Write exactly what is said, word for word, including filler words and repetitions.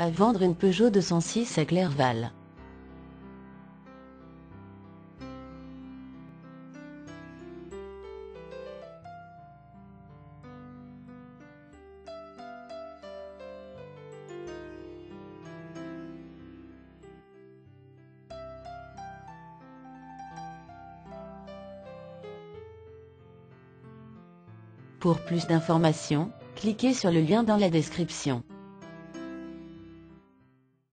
À vendre une Peugeot deux cent six à Clerval. Pour plus d'informations, cliquez sur le lien dans la description.